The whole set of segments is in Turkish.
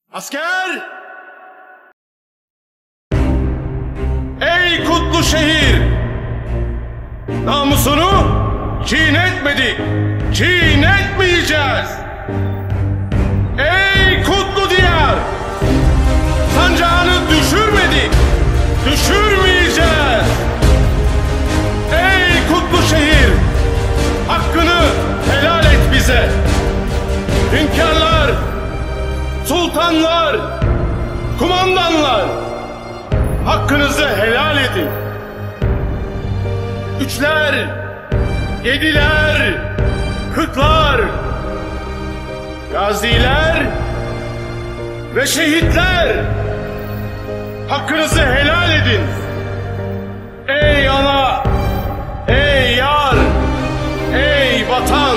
Asker! Ey kutlu şehir! Namusunu çiğnetmedik, çiğnetmeyeceğiz. Ey kutlu diyar! Sancağını düşürmedik, düşürmeyeceğiz. Ey kutlu şehir! Hakkını helal et bize. Hünkârlar, sultanlar, kumandanlar, hakkınızı helal edin. Üçler, yediler, kırklar, gaziler ve şehitler, hakkınızı helal edin. Ey ana, ey yar, ey vatan,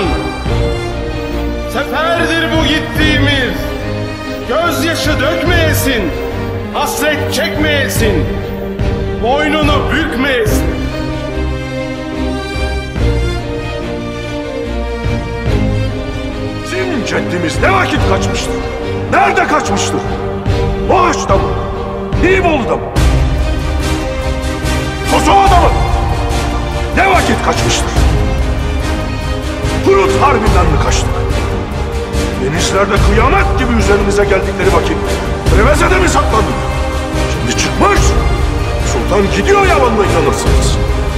seferdir bu gittiğimiz, gözyaşı dökmeyesin, hasret çekmeyesin, boynunu bükmeyesin. Bizim ceddimiz ne vakit kaçmıştır? Nerede kaçmıştır? Boğaç'ta mı? İbolu'da mı? Kosova'da mı? Ne vakit kaçmıştır? Prut Harbi'nden mi kaçtık? Denizlerde kıyamet gibi üzerimize geldikleri vakit Preveze'de mi saklandık? Şimdi çıkmış, sultan gidiyor yalanına inanırsınız.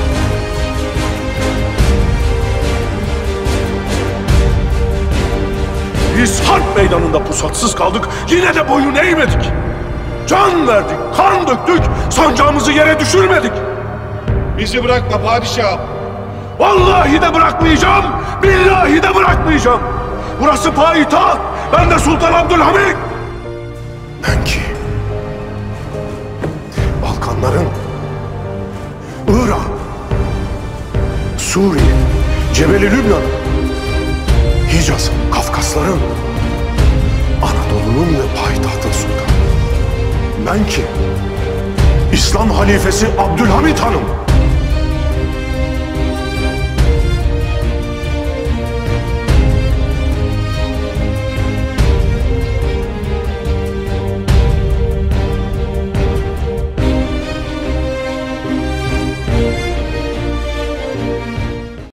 Biz harp meydanında pusatsız kaldık, yine de boyun eğmedik. Can verdik, kan döktük, sancağımızı yere düşürmedik. Bizi bırakma padişahım. Vallahi de bırakmayacağım, billahi de bırakmayacağım. Burası payitaht, ben de Sultan Abdülhamit. Ben ki, Balkanların, Irak, Suriye, Cebeli Lübnan, Hicaz'ın, Kafkasların, Anadolu'nun ve payitahtın sultanı. Ben ki, İslam halifesi Abdülhamit Hanım.